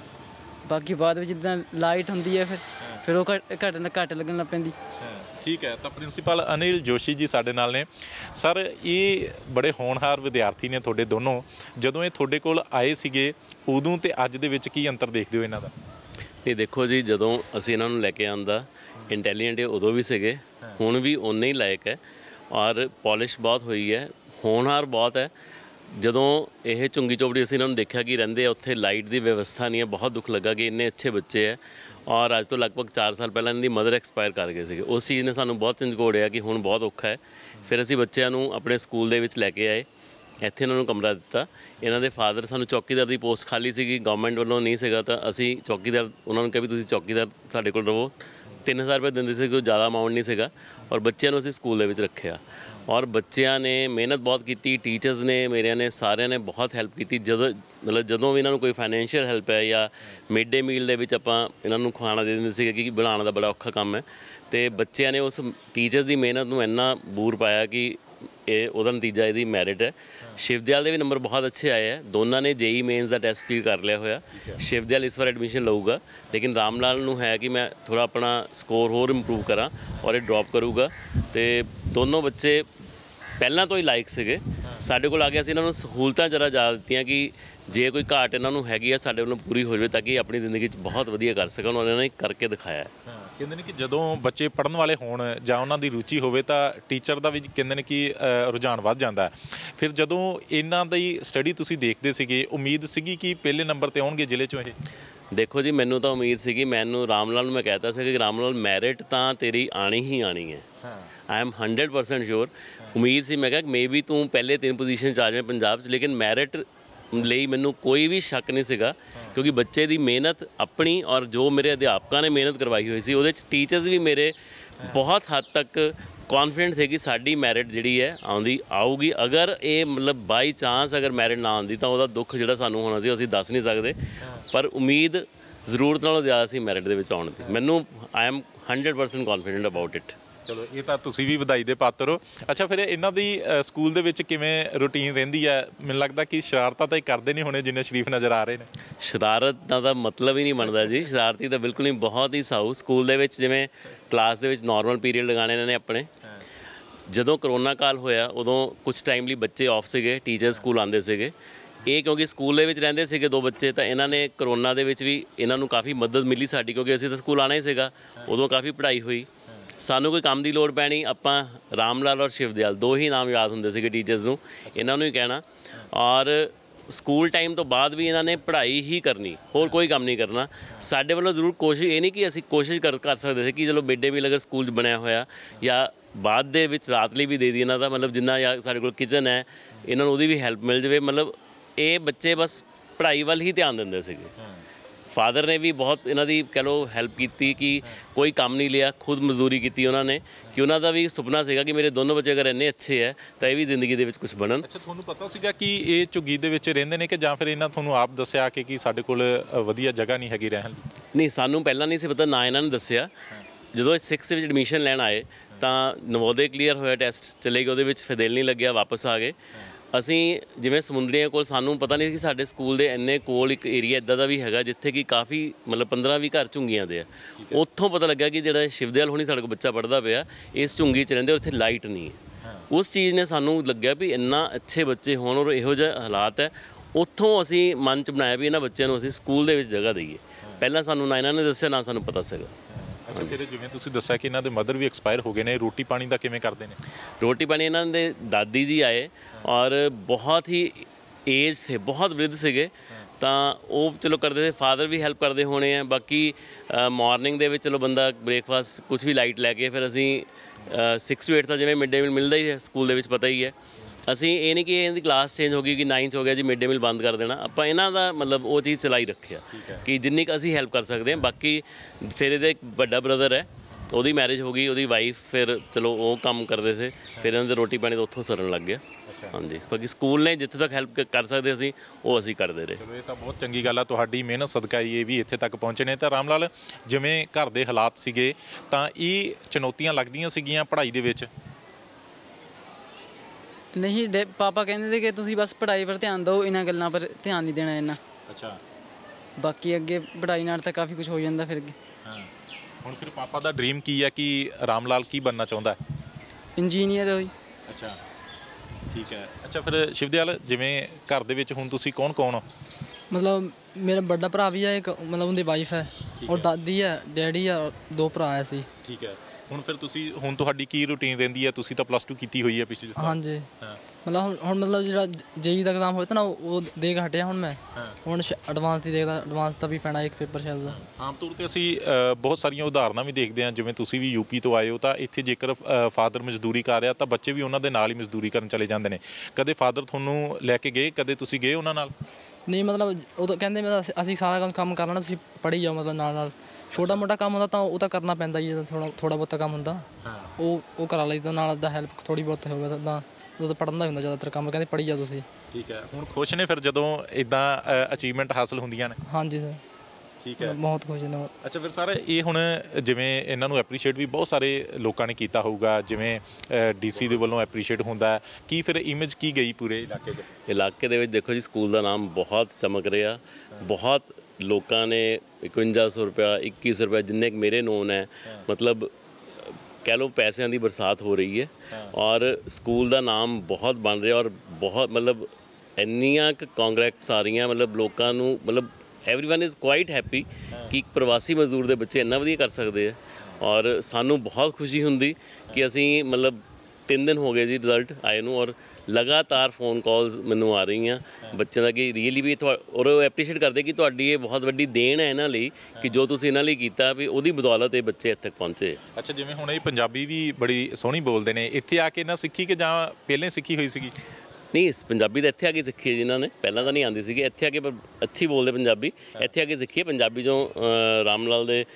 ਬਾਕੀ ਬਾਅਦ ਵਿੱਚ ਜਿੱਦਾਂ ਲਾਈਟ ਹੁੰਦੀ ਹੈ ਫਿਰ ਉਹ ਘੱਟ ਲੱਗਣ ਲੱਗ ਪੈਂਦੀ। ਠੀਕ ਹੈ, ਤਾਂ ਪ੍ਰਿੰਸੀਪਲ ਅਨਿਲ ਜੋਸ਼ੀ ਜੀ ਸਾਡੇ ਨਾਲ ਨੇ। ਸਰ, ਇਹ ਬੜੇ ਹੋਣਹਾਰ ਵਿਦਿਆਰਥੀ ਨੇ ਤੁਹਾਡੇ ਦੋਨੋਂ। ਜਦੋਂ ਇਹ ਤੁਹਾਡੇ ਕੋਲ ਆਏ ਸੀਗੇ ਉਦੋਂ ਤੇ ਅੱਜ ਦੇ ਵਿੱਚ ਕੀ ਅੰਤਰ ਦੇਖਦੇ ਹੋ ਇਹਨਾਂ ਦਾ? ਨਹੀਂ ਦੇਖੋ ਜੀ, ਜਦੋਂ ਅਸੀਂ ਇਹਨਾਂ ਨੂੰ ਲੈ ਕੇ ਆਂਦਾ ਇੰਟੈਲੀਜੈਂਟ ਉਦੋਂ ਵੀ ਸੀਗੇ, ਹੁਣ ਵੀ ਓਨੇ ਹੀ ਲਾਇਕ ਹੈ ਔਰ ਪੋਲਿਸ਼ ਬਹੁਤ ਹੋਈ ਹੈ, ਹੋਣਹਾਰ ਬਹੁਤ ਹੈ। ਜਦੋਂ ਇਹ ਝੁੰਗੀ ਚੌਪੜੀ ਅਸੀਂ ਇਹਨਾਂ ਨੂੰ ਦੇਖਿਆ ਕਿ ਰਹਿੰਦੇ ਆ ਉੱਥੇ ਲਾਈਟ ਦੀ ਵਿਵਸਥਾ ਨਹੀਂ ਹੈ, ਬਹੁਤ ਦੁੱਖ ਲੱਗਾ ਕਿ ਇੰਨੇ ਅੱਛੇ ਬੱਚੇ ਹੈ। ਔਰ ਅੱਜ ਤੋਂ ਲਗਭਗ 4 ਸਾਲ ਪਹਿਲਾਂ ਇਹਨਾਂ ਦੀ ਮਦਰ ਐਕਸਪਾਇਰ ਕਰ ਗਏ ਸੀਗੇ। ਉਸ ਚੀਜ਼ ਨੇ ਸਾਨੂੰ ਬਹੁਤ ਝੰਜੋੜਿਆ ਕਿ ਹੁਣ ਬਹੁਤ ਔਖਾ ਹੈ। ਫਿਰ ਅਸੀਂ ਬੱਚਿਆਂ ਨੂੰ ਆਪਣੇ ਸਕੂਲ ਦੇ ਵਿੱਚ ਲੈ ਕੇ ਆਏ, ਇੱਥੇ ਇਹਨਾਂ ਨੂੰ ਕਮਰਾ ਦਿੱਤਾ। ਇਹਨਾਂ ਦੇ ਫਾਦਰ, ਸਾਨੂੰ ਚੌਕੀਦਾਰ ਦੀ ਪੋਸਟ ਖਾਲੀ ਸੀਗੀ, ਗਵਰਨਮੈਂਟ ਵੱਲੋਂ ਨਹੀਂ ਸੀਗਾ, ਤਾਂ ਅਸੀਂ ਚੌਕੀਦਾਰ ਉਹਨਾਂ ਨੂੰ ਕਿਹਾ ਵੀ ਤੁਸੀਂ ਚੌਕੀਦਾਰ ਸਾਡੇ ਕੋਲ ਰਹੋ। 3000 ਰੁਪਏ ਦਿੰਦੇ ਸੀ, ਕੋਈ ਜ਼ਿਆਦਾ ਅਮਾਊਂਟ ਨਹੀਂ ਸੀਗਾ। ਔਰ ਬੱਚਿਆਂ ਨੂੰ ਅਸੀਂ ਸਕੂਲ ਦੇ ਵਿੱਚ ਰੱਖਿਆ ਔਰ ਬੱਚਿਆਂ ਨੇ ਮਿਹਨਤ ਬਹੁਤ ਕੀਤੀ, ਟੀਚਰਸ ਨੇ ਮੇਰਿਆਂ ਨੇ ਸਾਰਿਆਂ ਨੇ ਬਹੁਤ ਹੈਲਪ ਕੀਤੀ। ਜਦੋਂ ਵੀ ਇਹਨਾਂ ਨੂੰ ਕੋਈ ਫਾਈਨੈਂਸ਼ੀਅਲ ਹੈਲਪ ਹੈ ਜਾਂ ਮਿਡ ਡੇ ਮੀਲ ਦੇ ਵਿੱਚ ਆਪਾਂ ਇਹਨਾਂ ਨੂੰ ਖਾਣਾ ਦੇ ਦਿੰਦੇ ਸੀਗੇ ਕਿ ਬਣਾਉਣ ਦਾ ਬੜਾ ਔਖਾ ਕੰਮ ਹੈ, ਅਤੇ ਬੱਚਿਆਂ ਨੇ ਉਸ ਟੀਚਰਸ ਦੀ ਮਿਹਨਤ ਨੂੰ ਇੰਨਾ ਬੂਰ ਪਾਇਆ ਕਿ ਇਹ ਉਹਦਾ ਨਤੀਜਾ ਇਹਦੀ ਮੈਰਿਟ ਹੈ। ਸ਼ਿਵਦਿਆਲ ਦੇ ਵੀ ਨੰਬਰ ਬਹੁਤ ਅੱਛੇ ਆਏ ਹੈ, ਦੋਨਾਂ ਨੇ JEE ਮੇਨਸ ਦਾ ਟੈਸਟ ਕਲੀਅਰ ਕਰ ਲਿਆ ਹੋਇਆ। ਸ਼ਿਵਦਿਆਲ ਇਸ ਵਾਰ ਐਡਮਿਸ਼ਨ ਲਊਗਾ, ਲੇਕਿਨ ਰਾਮ ਲਾਲ ਨੂੰ ਹੈ ਕਿ ਮੈਂ ਥੋੜ੍ਹਾ ਆਪਣਾ ਸਕੋਰ ਹੋਰ ਇੰਪਰੂਵ ਕਰਾਂ ਔਰ ਇਹ ਡਰੋਪ ਕਰੂਗਾ। ਅਤੇ ਦੋਨੋਂ ਬੱਚੇ ਪਹਿਲਾਂ ਤੋਂ ਹੀ ਲਾਇਕ ਸੀਗੇ, ਸਾਡੇ ਕੋਲ ਆ ਕੇ ਅਸੀਂ ਇਹਨਾਂ ਨੂੰ ਸਹੂਲਤਾਂ ਜ਼ਰਾ ਜ਼ਿਆਦਾ ਦਿੱਤੀਆਂ ਕਿ ਜੇ ਕੋਈ ਘਾਟ ਇਹਨਾਂ ਨੂੰ ਹੈਗੀ ਆ ਸਾਡੇ ਵੱਲੋਂ ਪੂਰੀ ਹੋ ਜਾਵੇ, ਤਾਂ ਕਿ ਆਪਣੀ ਜ਼ਿੰਦਗੀ 'ਚ ਬਹੁਤ ਵਧੀਆ ਕਰ ਸਕਣ। ਉਹਨਾਂ ਨੇ ਕਰਕੇ ਦਿਖਾਇਆ। ਕਹਿੰਦੇ ਨੇ ਕਿ ਜਦੋਂ ਬੱਚੇ ਪੜ੍ਹਨ ਵਾਲੇ ਹੋਣ ਜਾਂ ਉਹਨਾਂ ਦੀ ਰੁਚੀ ਹੋਵੇ ਤਾਂ ਟੀਚਰ ਦਾ ਵੀ ਕਹਿੰਦੇ ਨੇ ਕਿ ਰੁਝਾਨ ਵੱਧ ਜਾਂਦਾ। ਫਿਰ ਜਦੋਂ ਇਹਨਾਂ ਦੀ ਸਟੱਡੀ ਤੁਸੀਂ ਦੇਖਦੇ ਸੀਗੇ, ਉਮੀਦ ਸੀਗੀ ਕਿ ਪਹਿਲੇ ਨੰਬਰ 'ਤੇ ਆਉਣਗੇ ਜ਼ਿਲ੍ਹੇ 'ਚੋਂ ਇਹ? ਦੇਖੋ ਜੀ, ਮੈਨੂੰ ਤਾਂ ਉਮੀਦ ਸੀਗੀ। ਮੈਨੂੰ ਰਾਮ ਲਾਲ ਨੂੰ ਮੈਂ ਕਹਿਤਾ ਸੀ ਕਿ ਰਾਮ ਲਾਲ ਮੈਰਿਟ ਤਾਂ ਤੇਰੀ ਆਣੀ ਹੀ ਆਣੀ ਹੈ। I am 100% sure. ਉਮੀਦ ਸੀ, ਮੈਂ ਕਿਹਾ ਮੇ ਬੀ ਤੂੰ ਪਹਿਲੇ 3 ਪੋਜੀਸ਼ਨ 'ਚ ਆ ਜਾਵੇਂ ਪੰਜਾਬ 'ਚ, ਲੇਕਿਨ ਮੈਰਿਟ ਲਈ ਮੈਨੂੰ ਕੋਈ ਵੀ ਸ਼ੱਕ ਨਹੀਂ ਸੀਗਾ ਕਿਉਂਕਿ ਬੱਚੇ ਦੀ ਮਿਹਨਤ ਆਪਣੀ ਔਰ ਜੋ ਮੇਰੇ ਅਧਿਆਪਕਾਂ ਨੇ ਮਿਹਨਤ ਕਰਵਾਈ ਹੋਈ ਸੀ ਉਹਦੇ 'ਚ ਟੀਚਰਸ ਵੀ ਮੇਰੇ ਬਹੁਤ ਹੱਦ ਤੱਕ ਕੌਨਫੀਡੈਂਟ ਸੀ ਕਿ ਸਾਡੀ ਮੈਰਿਟ ਜਿਹੜੀ ਹੈ ਆਊਗੀ। ਅਗਰ ਇਹ ਮਤਲਬ ਬਾਈ ਚਾਂਸ ਅਗਰ ਮੈਰਿਟ ਨਾ ਆਉਂਦੀ ਤਾਂ ਉਹਦਾ ਦੁੱਖ ਜਿਹੜਾ ਸਾਨੂੰ ਹੋਣਾ ਸੀ ਅਸੀਂ ਦੱਸ ਨਹੀਂ ਸਕਦੇ, ਪਰ ਉਮੀਦ ਜ਼ਰੂਰਤ ਨਾਲੋਂ ਜ਼ਿਆਦਾ ਸੀ ਮੈਰਿਟ ਦੇ ਵਿੱਚ ਆਉਣ ਦੀ। ਮੈਨੂੰ I am 100% confident about it. ਚਲੋ, ਇਹ ਤਾਂ ਤੁਸੀਂ ਵੀ ਵਧਾਈ ਦੇ ਪਾਤਰ ਹੋ। ਅੱਛਾ, ਫਿਰ ਇਹਨਾਂ ਦੀ ਸਕੂਲ ਦੇ ਵਿੱਚ ਕਿਵੇਂ ਰੂਟੀਨ ਰਹਿੰਦੀ ਹੈ? ਮੈਨੂੰ ਲੱਗਦਾ ਕਿ ਸ਼ਰਾਰਤਾਂ ਤਾਂ ਇਹ ਕਰਦੇ ਨਹੀਂ ਹੋਣੇ ਜਿੰਨੇ ਸ਼ਰੀਫ ਨਜ਼ਰ ਆ ਰਹੇ ਨੇ। ਸ਼ਰਾਰਤ ਦਾ ਮਤਲਬ ਹੀ ਨਹੀਂ ਬਣਦਾ ਜੀ, ਸ਼ਰਾਰਤੀ ਤਾਂ ਬਿਲਕੁਲ ਨਹੀਂ, ਬਹੁਤ ਹੀ ਸਾਊ। ਸਕੂਲ ਦੇ ਵਿੱਚ ਜਿਵੇਂ ਕਲਾਸ ਦੇ ਵਿੱਚ ਨਾਰਮਲ ਪੀਰੀਅਡ ਲਗਾਉਣੇ ਇਹਨਾਂ ਨੇ ਆਪਣੇ। ਜਦੋਂ ਕਰੋਨਾ ਕਾਲ ਹੋਇਆ ਉਦੋਂ ਕੁਝ ਟਾਈਮ ਲਈ ਬੱਚੇ ਆਫ ਸੀਗੇ, ਟੀਚਰ ਸਕੂਲ ਆਉਂਦੇ ਸੀਗੇ। ਇਹ ਕਿਉਂਕਿ ਸਕੂਲ ਦੇ ਵਿੱਚ ਰਹਿੰਦੇ ਸੀਗੇ 2 ਬੱਚੇ, ਤਾਂ ਇਹਨਾਂ ਨੇ ਕਰੋਨਾ ਦੇ ਵਿੱਚ ਵੀ ਇਹਨਾਂ ਨੂੰ ਕਾਫੀ ਮਦਦ ਮਿਲੀ ਸਾਡੀ, ਕਿਉਂਕਿ ਅਸੀਂ ਤਾਂ ਸਕੂਲ ਆਉਣਾ ਹੀ ਸੀਗਾ। ਉਦੋਂ ਕਾਫੀ ਪੜ੍ਹਾਈ ਹੋਈ, ਸਾਨੂੰ ਕੋਈ ਕੰਮ ਦੀ ਲੋੜ ਪੈਣੀ, ਆਪਾਂ ਰਾਮ ਲਾਲ ਔਰ ਸ਼ਿਵਦਿਆਲ 2 ਹੀ ਨਾਮ ਯਾਦ ਹੁੰਦੇ ਸੀਗੇ ਟੀਚਰਸ ਨੂੰ, ਇਹਨਾਂ ਨੂੰ ਹੀ ਕਹਿਣਾ। ਔਰ ਸਕੂਲ ਟਾਈਮ ਤੋਂ ਬਾਅਦ ਵੀ ਇਹਨਾਂ ਨੇ ਪੜ੍ਹਾਈ ਹੀ ਕਰਨੀ, ਹੋਰ ਕੋਈ ਕੰਮ ਨਹੀਂ ਕਰਨਾ। ਸਾਡੇ ਵੱਲੋਂ ਜ਼ਰੂਰ ਕੋਸ਼ਿਸ਼, ਇਹ ਨਹੀਂ ਕਿ ਅਸੀਂ ਕੋਸ਼ਿਸ਼ ਕਰ ਸਕਦੇ ਸੀ ਕਿ ਚਲੋ ਮਿਡ ਡੇ ਮੀਲ ਅਗਰ ਸਕੂਲ 'ਚ ਬਣਿਆ ਹੋਇਆ ਜਾਂ ਬਾਅਦ ਦੇ ਵਿੱਚ ਰਾਤ ਲਈ ਵੀ ਦੇ ਦੀ ਇਹਨਾਂ ਦਾ, ਮਤਲਬ ਜਿੰਨਾ ਜਾਂ ਸਾਡੇ ਕੋਲ ਕਿਚਨ ਹੈ ਇਹਨਾਂ ਨੂੰ ਉਹਦੀ ਵੀ ਹੈਲਪ ਮਿਲ ਜਾਵੇ। ਮਤਲਬ ਇਹ ਬੱਚੇ ਬਸ ਪੜ੍ਹਾਈ ਵੱਲ ਹੀ ਧਿਆਨ ਦਿੰਦੇ ਸੀਗੇ। ਫਾਦਰ ਨੇ ਵੀ ਬਹੁਤ ਇਹਨਾਂ ਦੀ ਕਹਿ ਲਓ ਹੈਲਪ ਕੀਤੀ ਕਿ ਕੋਈ ਕੰਮ ਨਹੀਂ ਲਿਆ, ਖੁਦ ਮਜ਼ਦੂਰੀ ਕੀਤੀ ਉਹਨਾਂ ਨੇ, ਕਿ ਉਹਨਾਂ ਦਾ ਵੀ ਸੁਪਨਾ ਸੀਗਾ ਕਿ ਮੇਰੇ ਦੋਨੋਂ ਬੱਚੇ ਅਗਰ ਇੰਨੇ ਅੱਛੇ ਹੈ ਤਾਂ ਇਹ ਵੀ ਜ਼ਿੰਦਗੀ ਦੇ ਵਿੱਚ ਕੁਝ ਬਣਨ। ਅੱਛਾ, ਤੁਹਾਨੂੰ ਪਤਾ ਸੀਗਾ ਕਿ ਇਹ ਝੁੱਗੀ ਦੇ ਵਿੱਚ ਰਹਿੰਦੇ ਨੇ ਕਿ ਜਾਂ ਫਿਰ ਇਹਨਾਂ ਤੁਹਾਨੂੰ ਆਪ ਦੱਸਿਆ ਕਿ ਸਾਡੇ ਕੋਲ ਵਧੀਆ ਜਗ੍ਹਾ ਨਹੀਂ ਹੈਗੀ ਰਹਿਣ ਲਈ? ਨਹੀਂ, ਸਾਨੂੰ ਪਹਿਲਾਂ ਨਹੀਂ ਸੀ ਪਤਾ, ਨਾ ਇਹਨਾਂ ਨੇ ਦੱਸਿਆ। ਜਦੋਂ 6 ਵਿੱਚ ਐਡਮਿਸ਼ਨ ਲੈਣ ਆਏ ਤਾਂ ਨਵੋਦਯ ਕਲੀਅਰ ਹੋਇਆ, ਟੈਸਟ ਚਲੇ ਗਏ, ਉਹਦੇ ਵਿੱਚ ਫਿਰ ਦਿਲ ਨਹੀਂ ਲੱਗਿਆ, ਵਾਪਸ ਆ ਗਏ। ਅਸੀਂ ਜਿਵੇਂ ਸਮੁੰਦਰੀਆਂ ਕੋਲ, ਸਾਨੂੰ ਪਤਾ ਨਹੀਂ ਕਿ ਸਾਡੇ ਸਕੂਲ ਦੇ ਇੰਨੇ ਕੋਲ ਇੱਕ ਏਰੀਆ ਇੱਦਾਂ ਦਾ ਵੀ ਹੈਗਾ ਜਿੱਥੇ ਕਿ ਕਾਫੀ ਮਤਲਬ 15-20 ਘਰ ਝੁੰਗੀਆਂ ਦੇ ਆ। ਉੱਥੋਂ ਪਤਾ ਲੱਗਾ ਕਿ ਜਿਹੜਾ ਸ਼ਿਵਦਿਆਲ ਹੁਣੀ ਸਾਡੇ ਕੋਲ ਬੱਚਾ ਪੜ੍ਹਦਾ ਪਿਆ ਇਸ ਝੁੰਗੀ 'ਚ ਰਹਿੰਦੇ, ਉੱਥੇ ਲਾਈਟ ਨਹੀਂ ਹੈ। ਉਸ ਚੀਜ਼ ਨੇ ਸਾਨੂੰ ਲੱਗਿਆ ਵੀ ਇੰਨਾ ਅੱਛੇ ਬੱਚੇ ਹੋਣ ਔਰ ਇਹੋ ਜਿਹੇ ਹਾਲਾਤ ਹੈ। ਉੱਥੋਂ ਅਸੀਂ ਮਨ 'ਚ ਬਣਾਇਆ ਵੀ ਇਹਨਾਂ ਬੱਚਿਆਂ ਨੂੰ ਅਸੀਂ ਸਕੂਲ ਦੇ ਵਿੱਚ ਜਗ੍ਹਾ ਦਈਏ। ਪਹਿਲਾਂ ਸਾਨੂੰ ਨਾ ਇਹਨਾਂ ਨੇ ਦੱਸਿਆ, ਨਾ ਸਾਨੂੰ ਪਤਾ ਸੀਗਾ। ਅੱਛਾ, ਫਿਰ ਜਿਵੇਂ ਤੁਸੀਂ ਦੱਸਿਆ ਕਿ ਇਹਨਾਂ ਦੇ ਮਦਰ ਵੀ ਐਕਸਪਾਇਰ ਹੋ ਗਏ ਨੇ, ਰੋਟੀ ਪਾਣੀ ਦਾ ਕਿਵੇਂ ਕਰਦੇ ਨੇ? ਰੋਟੀ ਪਾਣੀ ਇਹਨਾਂ ਦੇ ਦਾਦੀ ਜੀ ਆਏ ਔਰ ਬਹੁਤ ਹੀ ਏਜ ਥੇ, ਬਹੁਤ ਵਰਿੱਧ ਸੀਗੇ, ਤਾਂ ਉਹ ਚਲੋ ਕਰਦੇ ਫਾਦਰ ਵੀ ਹੈਲਪ ਕਰਦੇ ਹੋਣੇ ਆ। ਬਾਕੀ ਮਾਰਨਿੰਗ ਦੇ ਵਿੱਚ ਚਲੋ ਬੰਦਾ ਬ੍ਰੇਕਫਾਸਟ ਕੁਝ ਵੀ ਲਾਈਟ ਲੈ ਕੇ ਫਿਰ ਅਸੀਂ 6 to 8 ਤਾਂ ਜਿਵੇਂ ਮਿਡ ਡੇ ਮੀਲ ਮਿਲਦਾ ਹੀ ਹੈ ਸਕੂਲ ਦੇ ਵਿੱਚ, ਪਤਾ ਹੀ ਹੈ। ਅਸੀਂ ਇਹ ਨਹੀਂ ਕਿ ਇਹਨਾਂ ਦੀ ਕਲਾਸ ਚੇਂਜ ਹੋ ਗਈ ਕਿ 9 'ਚ ਹੋ ਗਿਆ ਜੀ ਮਿਡ ਡੇ ਮੀਲ ਬੰਦ ਕਰ ਦੇਣਾ, ਆਪਾਂ ਇਹਨਾਂ ਦਾ ਮਤਲਬ ਉਹ ਚੀਜ਼ ਚਲਾਈ ਰੱਖਿਆ ਕਿ ਜਿੰਨੀ ਕੁ ਅਸੀਂ ਹੈਲਪ ਕਰ ਸਕਦੇ ਹਾਂ। ਬਾਕੀ ਫਿਰ ਇਹਦਾ ਇੱਕ ਵੱਡਾ ਬ੍ਰਦਰ ਹੈ, ਉਹਦੀ ਮੈਰਿਜ ਹੋ ਗਈ, ਉਹਦੀ ਵਾਈਫ ਫਿਰ ਚਲੋ ਉਹ ਕੰਮ ਕਰਦੇ ਥੇ, ਫਿਰ ਇਹਨਾਂ ਦੇ ਰੋਟੀ ਪਾਣੀ ਤਾਂ ਉੱਥੋਂ ਸਰਨ ਲੱਗ ਗਿਆ। ਹਾਂਜੀ, ਬਾਕੀ ਸਕੂਲ ਨੇ ਜਿੱਥੇ ਤੱਕ ਹੈਲਪ ਕਰ ਸਕਦੇ ਅਸੀਂ ਉਹ ਅਸੀਂ ਕਰਦੇ ਰਹੇ। ਚਲੋ ਇਹ ਤਾਂ ਬਹੁਤ ਚੰਗੀ ਗੱਲ ਆ, ਤੁਹਾਡੀ ਮਿਹਨਤ ਸਦਕਾ ਹੀ ਇਹ ਵੀ ਇੱਥੇ ਤੱਕ ਪਹੁੰਚੇ ਨੇ। ਤਾਂ ਰਾਮ ਲਾਲ, ਜਿਵੇਂ ਘਰ ਦੇ ਹਾਲਾਤ ਸੀਗੇ ਤਾਂ ਇਹ ਚੁਣੌਤੀਆਂ ਲੱਗਦੀਆਂ ਸੀਗੀਆਂ ਪੜ੍ਹਾਈ ਦੇ ਵਿੱਚ? ਨਹੀਂ, ਪਾਪਾ ਕਹਿੰਦੇ ਸੀ ਕਿ ਤੁਸੀਂ ਬਸ ਪੜ੍ਹਾਈ ਪਰ ਧਿਆਨ ਦਿਓ, ਇਹਨਾਂ ਗੱਲਾਂ ਪਰ ਧਿਆਨ ਨਹੀਂ ਦੇਣਾ ਇੰਨਾ। ਅੱਛਾ। ਬਾਕੀ ਅੱਗੇ ਪੜ੍ਹਾਈ ਨਾਲ ਤਾਂ ਕਾਫੀ ਕੁਝ ਹੋ ਜਾਂਦਾ ਫਿਰ ਅੱਗੇ। ਹਾਂ, ਹੁਣ ਫਿਰ ਪਾਪਾ ਦਾ ਡ੍ਰੀਮ ਕੀ ਹੈ ਕਿ ਰਾਮ ਲਾਲ ਕੀ ਬਣਨਾ ਚਾਹੁੰਦਾ? ਇੰਜੀਨੀਅਰ ਹੋਈ। ਅੱਛਾ, ਠੀਕ ਹੈ। ਅੱਛਾ, ਫਿਰ ਸ਼ਿਵਦਿਆਲ, ਜਿਵੇਂ ਘਰ ਦੇ ਵਿੱਚ ਹੁਣ ਤੁਸੀਂ ਕੌਣ ਕੌਣ ਹੋ? ਮਤਲਬ ਮੇਰਾ ਵੱਡਾ ਭਰਾ ਵੀ ਹੈ ਇੱਕ, ਮਤਲਬ ਉਹਦੀ ਵਾਈਫ ਹੈ ਔਰ ਦਾਦੀ ਹੈ, ਡੈਡੀ ਆ, 2 ਭਰਾ ਹੈ ਅਸੀਂ। ਠੀਕ ਹੈ। ਹੁਣ ਤੁਹਾਡੀ ਕੀ ਰੂਟੀਨ ਰਹਿੰਦੀ ਹੈ? ਤੁਸੀਂ ਤਾਂ +2 ਕੀਤੀ ਹੋਈ ਹੈ ਪਿਛਲੇ ਸਾਲ। ਹਾਂਜੀ, ਮਤਲਬ ਹੁਣ ਮਤਲਬ ਜਿਹੜਾ JEE ਦਾ ਐਗਜ਼ਾਮ ਹੋਇਆ ਤਾਂ ਨਾ ਉਹ ਦੇ ਕੇ ਹਟਿਆ ਹੁਣ ਮੈਂ। ਹੁਣ ਐਡਵਾਂਸ ਦੀ ਦੇਖਦਾ, ਐਡਵਾਂਸ ਦਾ ਵੀ ਪੈਣਾ ਇੱਕ ਪੇਪਰ ਸ਼ਾਇਦ ਦਾ। ਆਮ ਤੌਰ 'ਤੇ ਅਸੀਂ ਬਹੁਤ ਸਾਰੀਆਂ ਉਦਾਹਰਨਾਂ ਵੀ ਦੇਖਦੇ ਹਾਂ, ਜਿਵੇਂ ਤੁਸੀਂ ਵੀ UP ਤੋਂ ਆਏ ਹੋ, ਤਾਂ ਇੱਥੇ ਜੇਕਰ ਫਾਦਰ ਮਜ਼ਦੂਰੀ ਕਰ ਰਿਹਾ ਤਾਂ ਬੱਚੇ ਵੀ ਉਹਨਾਂ ਦੇ ਨਾਲ ਹੀ ਮਜ਼ਦੂਰੀ ਕਰਨ ਚਲੇ ਜਾਂਦੇ ਨੇ। ਕਦੇ ਫਾਦਰ ਤੁਹਾਨੂੰ ਲੈ ਕੇ ਗਏ, ਕਦੇ ਤੁਸੀਂ ਗਏ ਉਹਨਾਂ ਨਾਲ? ਨਹੀਂ, ਮਤਲਬ ਉਹ ਤਾਂ ਕਹਿੰਦੇ ਅਸੀਂ ਸਾਰਾ ਕੰਮ ਕਰ ਲੈਣਾ, ਤੁਸੀਂ ਪੜ੍ਹੀ ਜਾਓ। ਮਤਲਬ ਨਾਲ ਛੋਟਾ ਮੋਟਾ ਕੰਮ ਹੁੰਦਾ ਤਾਂ ਉਹ ਤਾਂ ਕਰਨਾ ਪੈਂਦਾ ਜੀ, ਥੋੜਾ ਬਹੁਤਾ ਕੰਮ ਹੁੰਦਾ ਉਹ ਕਰਾ ਲਈਦਾ, ਨਾਲ ਦਾ ਹੈਲਪ ਥੋੜੀ ਬਹੁਤ ਹੋਵੇ ਤਾਂ ਉਹ ਤਾਂ ਪੜ੍ਹਨ ਦਾ ਹੁੰਦਾ ਜ਼ਿਆਦਾਤਰ ਕੰਮ, ਕਹਿੰਦੇ ਪੜ੍ਹੀ ਜਾਓ ਤੁਸੀਂ। ਠੀਕ ਹੈ। ਹੁਣ ਖੁਸ਼ ਨੇ ਫਿਰ ਜਦੋਂ ਇੱਦਾਂ ਅਚੀਵਮੈਂਟ ਹਾਸਲ ਹੁੰਦੀਆਂ ਨੇ? ਹਾਂਜੀ ਸਰ, ਠੀਕ ਹੈ, ਬਹੁਤ ਖੁਸ਼ ਨੇ। ਅੱਛਾ, ਫਿਰ ਸਰ ਇਹ ਹੁਣ ਜਿਵੇਂ ਇਹਨਾਂ ਨੂੰ ਐਪਰੀਸ਼ੀਏਟ ਵੀ ਬਹੁਤ ਸਾਰੇ ਲੋਕਾਂ ਨੇ ਕੀਤਾ ਹੋਊਗਾ, ਜਿਵੇਂ DC ਦੇ ਵੱਲੋਂ ਐਪਰੀਸ਼ੀਏਟ ਹੁੰਦਾ, ਕੀ ਫਿਰ ਇਮੇਜ ਕੀ ਗਈ ਪੂਰੇ ਇਲਾਕੇ ਦੇ ਵਿੱਚ? ਦੇਖੋ ਜੀ, ਸਕੂਲ ਦਾ ਨਾਮ ਬਹੁਤ ਚਮਕ ਰਿਹਾ, ਬਹੁਤ ਲੋਕਾਂ ਨੇ 5100 ਰੁਪਇਆ 2100 ਰੁਪਇਆ ਜਿੰਨੇ ਮੇਰੇ ਨੋਨ ਹੈ, ਮਤਲਬ ਕਹਿ ਲਓ ਪੈਸਿਆਂ ਦੀ ਬਰਸਾਤ ਹੋ ਰਹੀ ਹੈ ਔਰ ਸਕੂਲ ਦਾ ਨਾਮ ਬਹੁਤ ਬਣ ਰਿਹਾ ਔਰ ਬਹੁਤ ਮਤਲਬ ਇੰਨੀਆਂ ਕੁ ਕੰਗ੍ਰੈਟਸ ਆ ਰਹੀਆਂ, ਮਤਲਬ ਲੋਕਾਂ ਨੂੰ, ਮਤਲਬ ਐਵਰੀਵਨ ਇਜ਼ ਕੁਆਇਟ ਹੈਪੀ ਕਿ ਇੱਕ ਪ੍ਰਵਾਸੀ ਮਜ਼ਦੂਰ ਦੇ ਬੱਚੇ ਇੰਨਾ ਵਧੀਆ ਕਰ ਸਕਦੇ ਆ। ਔਰ ਸਾਨੂੰ ਬਹੁਤ ਖੁਸ਼ੀ ਹੁੰਦੀ ਕਿ ਅਸੀਂ ਮਤਲਬ 3 ਦਿਨ ਹੋ ਗਏ ਜੀ ਰਿਜ਼ਲਟ ਆਏ ਨੂੰ ਔਰ ਲਗਾਤਾਰ ਫੋਨ ਕਾਲਸ ਮੈਨੂੰ ਆ ਰਹੀਆਂ ਬੱਚਿਆਂ ਦਾ ਕਿ ਰੀਅਲੀ ਵੀ ਔਰ ਉਹ ਐਪਰੀਸ਼ੀਏਟ ਕਰਦੇ ਕਿ ਤੁਹਾਡੀ ਇਹ ਬਹੁਤ ਵੱਡੀ ਦੇਣ ਹੈ ਇਹਨਾਂ ਲਈ ਕਿ ਜੋ ਤੁਸੀਂ ਇਹਨਾਂ ਲਈ ਕੀਤਾ ਵੀ ਉਹਦੀ ਬਦੌਲਤ ਇਹ ਬੱਚੇ ਇੱਥੇ ਪਹੁੰਚੇ। ਅੱਛਾ, ਜਿਵੇਂ ਹੁਣ ਇਹ ਪੰਜਾਬੀ ਵੀ ਬੜੀ ਸੋਹਣੀ ਬੋਲਦੇ ਨੇ, ਇੱਥੇ ਆ ਕੇ ਇਹਨਾਂ ਸਿੱਖੀ ਕਿ ਜਾਂ ਪਹਿਲਾਂ ਸਿੱਖੀ ਹੋਈ ਸੀਗੀ? ਨਹੀਂ, ਪੰਜਾਬੀ ਤਾਂ ਇੱਥੇ ਆ ਕੇ ਸਿੱਖੀ ਹੈ ਜਿਨ੍ਹਾਂ ਨੇ, ਪਹਿਲਾਂ ਤਾਂ ਨਹੀਂ ਆਉਂਦੀ ਸੀਗੀ, ਇੱਥੇ ਆ ਕੇ ਅੱਛੀ ਬੋਲਦੇ ਪੰਜਾਬੀ, ਇੱਥੇ ਆ ਕੇ ਸਿੱਖੀ ਹੈ ਪੰਜਾਬੀ। ਚੋਂ ਰਾਮ ਲਾਲ ਦੇ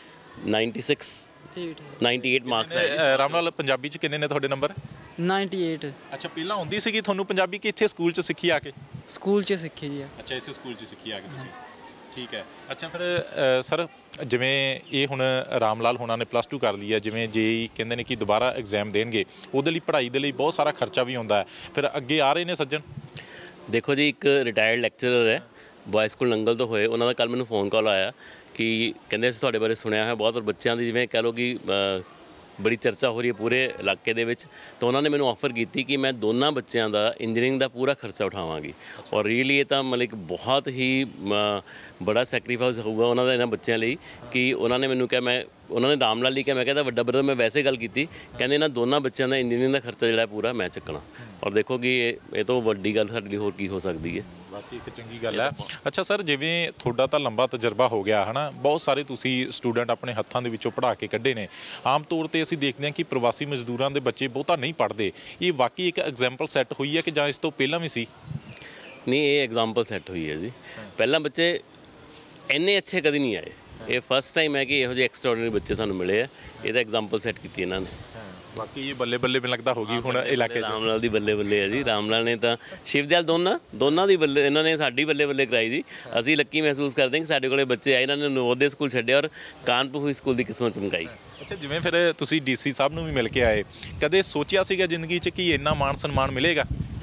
98 ਮਾਰਕਸ ਹੈ। ਰਾਮ ਲਾਲ, ਪੰਜਾਬੀ 'ਚ ਕਿੰਨੇ ਨੇ ਤੁਹਾਡੇ ਨੰਬਰ? 98। ਅੱਛਾ, ਪਹਿਲਾਂ ਆਉਂਦੀ ਸੀਗੀ ਤੁਹਾਨੂੰ ਪੰਜਾਬੀ ਕਿ ਇੱਥੇ ਸਕੂਲ 'ਚ ਸਿੱਖੀ ਆ ਕੇ? ਸਕੂਲ 'ਚ ਸਿੱਖੀ ਜੀ। ਅੱਛਾ, ਇਸੇ ਸਕੂਲ 'ਚ ਸਿੱਖੀ ਆ ਕੇ ਤੁਸੀਂ, ਠੀਕ ਹੈ। ਅੱਛਾ, ਫਿਰ ਸਰ ਜਿਵੇਂ ਇਹ ਹੁਣ ਰਾਮ ਲਾਲ ਹੋਣਾ ਨੇ +2 ਕਰ ਲਈ ਹੈ, ਜਿਵੇਂ JEE ਕਹਿੰਦੇ ਨੇ ਕਿ ਦੁਬਾਰਾ ਐਗਜ਼ਾਮ ਦੇਣਗੇ, ਉਹਦੇ ਲਈ ਪੜ੍ਹਾਈ ਦੇ ਲਈ ਬਹੁਤ ਸਾਰਾ ਖਰਚਾ ਵੀ ਹੁੰਦਾ ਹੈ, ਫਿਰ ਅੱਗੇ ਆ ਰਹੇ ਨੇ ਸੱਜਣ? ਦੇਖੋ ਜੀ, ਇੱਕ ਰਿਟਾਇਰਡ ਲੈਕਚਰਰ ਹੈ ਬॉयਜ਼ ਸਕੂਲ ਨੰਗਲ ਤੋਂ ਹੋਏ, ਉਹਨਾਂ ਦਾ ਕੱਲ੍ਹ ਮੈਨੂੰ ਫੋਨ ਕਾਲ ਆਇਆ ਕਿ ਕਹਿੰਦੇ ਅਸੀਂ ਤੁਹਾਡੇ ਬਾਰੇ ਸੁਣਿਆ ਹੈ ਬਹੁਤ, ਔਰ ਬੱਚਿਆਂ ਦੀ ਜਿਵੇਂ ਕਹਿ ਲਓ ਕਿ ਬੜੀ ਚਰਚਾ ਹੋ ਰਹੀ ਹੈ ਪੂਰੇ ਇਲਾਕੇ ਦੇ ਵਿੱਚ, ਤਾਂ ਉਹਨਾਂ ਨੇ ਮੈਨੂੰ ਆਫਰ ਕੀਤੀ ਕਿ ਮੈਂ ਦੋਨਾਂ ਬੱਚਿਆਂ ਦਾ ਇੰਜੀਨੀਅਰਿੰਗ ਦਾ ਪੂਰਾ ਖਰਚਾ ਉਠਾਵਾਂਗੀ। ਔਰ ਰੀਅਲੀ ਇਹ ਤਾਂ ਮਤਲਬ ਬਹੁਤ ਹੀ ਬੜਾ ਸੈਕਰੀਫਾਈਸ ਹੋਊਗਾ ਉਹਨਾਂ ਦਾ ਇਹਨਾਂ ਬੱਚਿਆਂ ਲਈ ਕਿ ਉਹਨਾਂ ਨੇ ਮੈਨੂੰ ਕਿਹਾ, ਉਹਨਾਂ ਨੇ ਰਾਮ ਲਾਲ ਲਈ ਕਿਹਾ, ਮੈਂ ਕਹਿੰਦਾ ਵੱਡਾ ਬ੍ਰਦਰ ਮੈਂ ਵੈਸੇ ਗੱਲ ਕੀਤੀ, ਕਹਿੰਦੇ ਇਹਨਾਂ ਦੋਨਾਂ ਬੱਚਿਆਂ ਦਾ ਇੰਜੀਨੀਅਰਿੰਗ ਦਾ ਖਰਚਾ ਜਿਹੜਾ ਪੂਰਾ ਮੈਂ ਚੱਕਣਾ। ਔਰ ਦੇਖੋ ਕਿ ਇਹ ਤੋਂ ਵੱਡੀ ਗੱਲ ਸਾਡੇ ਲਈ ਹੋਰ ਕੀ ਹੋ ਸਕਦੀ ਹੈ। ਬਾਕੀ ਇੱਕ ਚੰਗੀ ਗੱਲ ਹੈ। ਅੱਛਾ ਸਰ, ਜਿਵੇਂ ਤੁਹਾਡਾ ਤਾਂ ਲੰਬਾ ਤਜਰਬਾ ਹੋ ਗਿਆ ਹੈ ਨਾ, ਬਹੁਤ ਸਾਰੇ ਤੁਸੀਂ ਸਟੂਡੈਂਟ ਆਪਣੇ ਹੱਥਾਂ ਦੇ ਵਿੱਚੋਂ ਪੜ੍ਹਾ ਕੇ ਕੱਢੇ ਨੇ। ਆਮ ਤੌਰ 'ਤੇ ਅਸੀਂ ਦੇਖਦੇ ਹਾਂ ਕਿ ਪ੍ਰਵਾਸੀ ਮਜ਼ਦੂਰਾਂ ਦੇ ਬੱਚੇ ਬਹੁਤਾ ਨਹੀਂ ਪੜ੍ਹਦੇ, ਇਹ ਵਾਕਈ ਇੱਕ ਐਗਜ਼ਾਮਪਲ ਸੈੱਟ ਹੋਈ ਹੈ ਕਿ ਜਾਂ ਇਸ ਤੋਂ ਪਹਿਲਾਂ ਵੀ ਸੀ? ਨਹੀਂ, ਇਹ ਐਗਜ਼ਾਮਪਲ ਸੈੱਟ ਹੋਈ ਹੈ ਜੀ। ਪਹਿਲਾਂ ਬੱਚੇ ਇੰਨੇ ਅੱਛੇ ਕਦੀ ਨਹੀਂ ਆਏ, ਇਹ ਫਸਟ ਟਾਈਮ ਹੈ ਕਿ ਇਹੋ ਜਿਹੇ ਐਕਸਟਰਾਆਰਡੀਨਰੀ ਬੱਚੇ ਸਾਨੂੰ ਮਿਲੇ ਆ। ਇਹਦਾ ਐਗਜ਼ਾਮਪਲ ਸੈੱਟ ਕੀਤੀ ਇਹਨਾਂ ਨੇ। ਬਾਕੀ ਇਹ ਬੱਲੇ ਬੱਲੇ ਮੈਨੂੰ ਲੱਗਦਾ ਹੋ ਗਈ ਹੁਣ ਇਲਾਕੇ 'ਚ। ਰਾਮ ਲਾਲ ਦੀ ਬੱਲੇ ਬੱਲੇ ਹੈ ਜੀ। ਰਾਮ ਲਾਲ ਨੇ ਤਾਂ ਸ਼ਿਵਦਿਆਲ ਦੋਨਾਂ ਦੀ ਬੱਲੇ, ਇਹਨਾਂ ਨੇ ਸਾਡੀ ਬੱਲੇ ਬੱਲੇ ਕਰਾਈ ਜੀ। ਅਸੀਂ ਲੱਕੀ ਮਹਿਸੂਸ ਕਰਦੇ ਹਾਂ ਕਿ ਸਾਡੇ ਕੋਲੇ ਬੱਚੇ ਆਏ, ਇਹਨਾਂ ਨੇ ਨਵੋਦਿਆ ਸਕੂਲ ਛੱਡਿਆ ਔਰ ਕਾਨਪੁਰ ਸਕੂਲ ਦੀ ਕਿਸਮਤ ਚਮਕਾਈ। ਅੱਛਾ, ਜਿਵੇਂ ਫਿਰ ਤੁਸੀਂ DC ਸਾਹਿਬ ਨੂੰ ਵੀ ਮਿਲ ਕੇ ਆਏ, ਕਦੇ ਸੋਚਿਆ ਸੀਗਾ ਜ਼ਿੰਦਗੀ 'ਚ ਕਿ ਇੰਨਾ ਮਾਣ ਸਨਮਾਨ ਮਿਲੇਗਾ?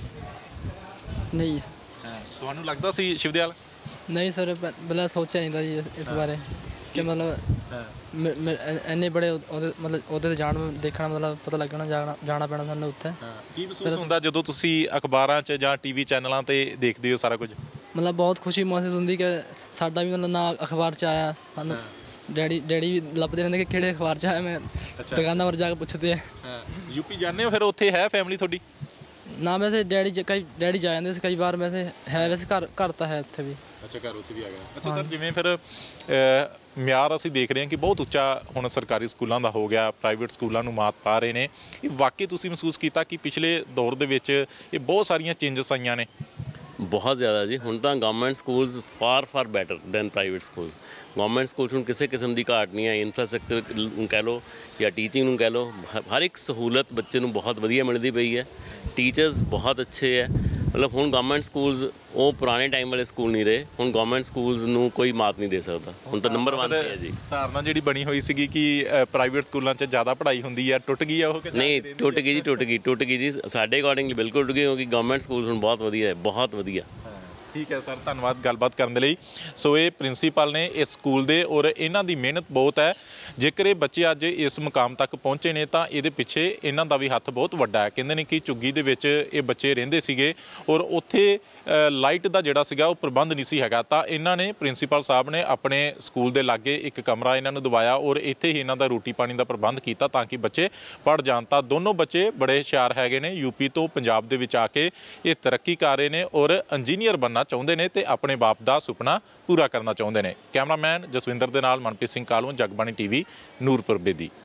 ਨਹੀਂ। ਤੁਹਾਨੂੰ ਲੱਗਦਾ ਸੀ ਸ਼ਿਵਦਿਆਲ? ਨਹੀਂ ਸਰ, ਪਹਿਲਾਂ ਸੋਚਿਆ ਨਹੀਂ था ਜੀ ਇਸ ਬਾਰੇ ਕਿ ਮਤਲਬ ਇੰਨੇ ਬੜੇ ਮਤਲਬ ਉਹਦੇ 'ਤੇ ਦੇਖਣਾ, ਮਤਲਬ ਪਤਾ ਲੱਗਣਾ, ਜਾਣਾ ਪੈਣਾ ਸਾਨੂੰ ਉੱਥੇ। ਕੀ ਮਹਿਸੂਸ ਹੁੰਦਾ ਜਦੋਂ ਤੁਸੀਂ ਅਖਬਾਰਾਂ 'ਚ ਜਾਂ TV ਚੈਨਲਾਂ 'ਤੇ ਦੇਖਦੇ ਹੋ ਸਾਰਾ ਕੁਝ? ਮਤਲਬ ਬਹੁਤ ਖੁਸ਼ੀ ਮਹਿਸੂਸ ਹੁੰਦੀ ਕਿ ਸਾਡਾ ਵੀ ਮਤਲਬ ਨਾ ਅਖਬਾਰ 'ਚ ਆਇਆ। ਸਾਨੂੰ ਡੈਡੀ ਵੀ ਲੱਭਦੇ ਰਹਿੰਦੇ ਕਿ ਕਿਹੜੇ ਅਖਬਾਰ 'ਚ ਆਇਆ। ਮੈਂ ਦੁਕਾਨਾਂ ਪਰ ਜਾ ਕੇ ਪੁੱਛਦੇ ਆ। UP ਜਾਂਦੇ ਹੋ ਫਿਰ? ਉੱਥੇ ਹੈ ਫੈਮਿਲੀ ਤੁਹਾਡੀ? ਨਾ, ਵੈਸੇ ਡੈਡੀ ਜਾ ਜਾਂਦੇ ਸੀ ਕਈ ਵਾਰ, ਵੈਸੇ ਹੈ, ਵੈਸੇ ਘਰ ਤਾਂ ਹੈ ਉੱਥੇ ਵੀ। ਅੱਛਾ ਘਰ ਉੱਥੇ ਵੀ ਆ ਗਿਆ। ਅੱਛਾ ਸਰ, ਜਿਵੇਂ ਫਿਰ ਮਿਆਰ ਅਸੀਂ ਦੇਖ ਰਹੇ ਹਾਂ ਕਿ ਬਹੁਤ ਉੱਚਾ ਹੁਣ ਸਰਕਾਰੀ ਸਕੂਲਾਂ ਦਾ ਹੋ ਗਿਆ, ਪ੍ਰਾਈਵੇਟ ਸਕੂਲਾਂ ਨੂੰ ਮਾਤ ਪਾ ਰਹੇ ਨੇ, ਇਹ ਵਾਕਈ ਤੁਸੀਂ ਮਹਿਸੂਸ ਕੀਤਾ ਕਿ ਪਿਛਲੇ ਦੌਰ ਦੇ ਵਿੱਚ ਇਹ ਬਹੁਤ ਸਾਰੀਆਂ ਚੇਂਜਸ ਆਈਆਂ ਨੇ? ਬਹੁਤ ਜ਼ਿਆਦਾ ਜੀ। ਹੁਣ ਤਾਂ government schools far better than private schools. Government school 'ਚ ਹੁਣ ਕਿਸੇ ਕਿਸਮ ਦੀ ਘਾਟ ਨਹੀਂ ਹੈ, ਇਨਫਰਾਸਟਰਕਚਰ ਨੂੰ ਕਹਿ ਲਓ ਜਾਂ ਟੀਚਿੰਗ ਨੂੰ ਕਹਿ ਲਓ, ਹਰ ਇੱਕ ਸਹੂਲਤ ਬੱਚੇ ਨੂੰ ਬਹੁਤ ਵਧੀਆ ਮਿਲਦੀ ਪਈ ਹੈ। ਟੀਚਰਸ ਬਹੁਤ ਅੱਛੇ ਹੈ। ਮਤਲਬ ਹੁਣ ਗਵਰਨਮੈਂਟ ਸਕੂਲਸ ਉਹ ਪੁਰਾਣੇ ਟਾਈਮ ਵਾਲੇ ਸਕੂਲ ਨਹੀਂ ਰਹੇ। ਹੁਣ ਗਵਰਨਮੈਂਟ ਸਕੂਲਸ ਨੂੰ ਕੋਈ ਮਾਤ ਨਹੀਂ ਦੇ ਸਕਦਾ। ਹੁਣ ਤਾਂ ਨੰਬਰ 1 ਤੇ ਹੈ ਜੀ। ਧਾਰਨਾ ਜਿਹੜੀ ਬਣੀ ਹੋਈ ਸੀਗੀ ਕਿ ਪ੍ਰਾਈਵੇਟ ਸਕੂਲਾਂ 'ਚ ਜ਼ਿਆਦਾ ਪੜ੍ਹਾਈ ਹੁੰਦੀ ਹੈ, ਟੁੱਟ ਗਈ ਆ ਉਹ? ਨਹੀਂ, ਟੁੱਟ ਗਈ ਜੀ। ਸਾਡੇ ਅਕੋਰਡਿੰਗਲੀ ਬਿਲਕੁਲ ਟੁੱਟ ਗਈ, ਕਿਉਂਕਿ ਗਵਰਨਮੈਂਟ ਸਕੂਲਸ ਹੁਣ ਬਹੁਤ ਵਧੀਆ ਹੈ, ਬਹੁਤ ਵਧੀਆ। ਠੀਕ ਹੈ ਸਰ, ਧੰਨਵਾਦ ਗੱਲਬਾਤ ਕਰਨ ਦੇ ਲਈ। ਸੋ ਇਹ ਪ੍ਰਿੰਸੀਪਲ ਨੇ ਇਸ ਸਕੂਲ ਦੇ, ਔਰ ਇਹਨਾਂ ਦੀ ਮਿਹਨਤ ਬਹੁਤ ਹੈ। ਜੇਕਰ ਇਹ ਬੱਚੇ ਅੱਜ ਇਸ ਮੁਕਾਮ ਤੱਕ ਪਹੁੰਚੇ ਨੇ ਤਾਂ ਇਹਦੇ ਪਿੱਛੇ ਇਹਨਾਂ ਦਾ ਵੀ ਹੱਥ ਬਹੁਤ ਵੱਡਾ ਹੈ। ਕਹਿੰਦੇ ਨੇ ਕਿ ਝੁੱਗੀ ਦੇ ਵਿੱਚ ਇਹ ਬੱਚੇ ਰਹਿੰਦੇ ਸੀਗੇ ਔਰ ਉੱਥੇ ਲਾਈਟ ਦਾ ਜਿਹੜਾ ਸੀਗਾ ਉਹ ਪ੍ਰਬੰਧ ਨਹੀਂ ਸੀ ਹੈਗਾ, ਤਾਂ ਇਹਨਾਂ ਨੇ, ਪ੍ਰਿੰਸੀਪਲ ਸਾਹਿਬ ਨੇ ਆਪਣੇ ਸਕੂਲ ਦੇ ਲਾਗੇ ਇੱਕ ਕਮਰਾ ਇਹਨਾਂ ਨੂੰ ਦਿਵਾਇਆ ਔਰ ਇੱਥੇ ਹੀ ਇਹਨਾਂ ਦਾ ਰੋਟੀ ਪਾਣੀ ਦਾ ਪ੍ਰਬੰਧ ਕੀਤਾ ਤਾਂ ਕਿ ਬੱਚੇ ਪੜ੍ਹ ਜਾਣ। ਤਾਂ ਦੋਨੋਂ ਬੱਚੇ ਬੜੇ ਹੁਸ਼ਿਆਰ ਹੈਗੇ ਨੇ, ਯੂਪੀ ਤੋਂ ਪੰਜਾਬ ਦੇ ਵਿੱਚ ਆ ਕੇ ਇਹ ਤਰੱਕੀ ਕਰ ਰਹੇ ਨੇ ਔਰ ਇੰਜੀਨੀਅਰ ਬਣਨਾ ਚਾਹੁੰਦੇ ਨੇ ਤੇ ਆਪਣੇ ਬਾਪ ਦਾ ਸੁਪਨਾ ਪੂਰਾ ਕਰਨਾ ਚਾਹੁੰਦੇ ਨੇ। ਕੈਮਰਾਮੈਨ ਜਸਵਿੰਦਰ ਦੇ ਨਾਲ ਮਨਪ੍ਰੀਤ ਸਿੰਘ ਕਾਲੂ, ਜਗਬਾਣੀ TV, ਨੂਰਪੁਰ ਬੇਦੀ।